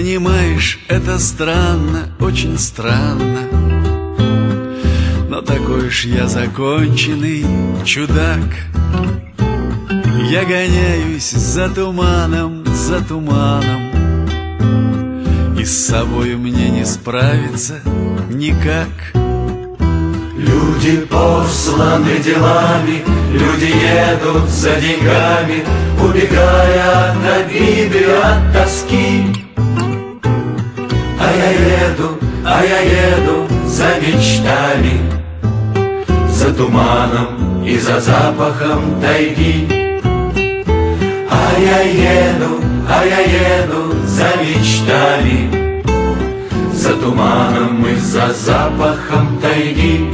Понимаешь, это странно, очень странно, но такой уж я законченный чудак. Я гоняюсь за туманом, и с собой мне не справиться никак. Люди посланы делами, люди едут за деньгами, убегая от обиды, от тоски. А я еду за мечтами, за туманом и за запахом тайги. А я еду за мечтами, за туманом и за запахом тайги.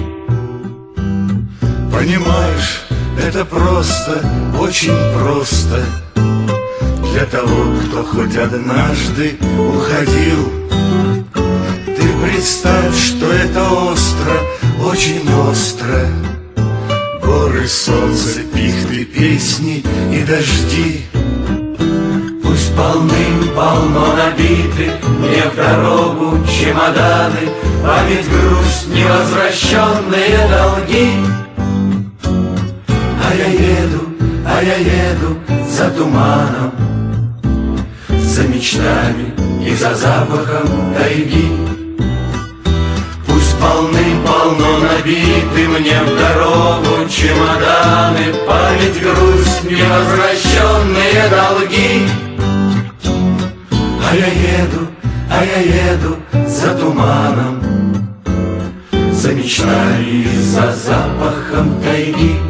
Понимаешь, это просто, очень просто для того, кто хоть однажды уходил. Ты представь, что это остро, очень остро. Горы, солнце, пихты, песни и дожди. Пусть полным-полно набиты мне в дорогу чемоданы, память, грусть, невозвращенные долги. А я еду за туманом, за мечтами и за запахом тайги. Пусть полным-полно набиты мне в дорогу чемоданы, память, грусть, невозвращенные долги. А я еду за туманом, за мечтами и за запахом тайги.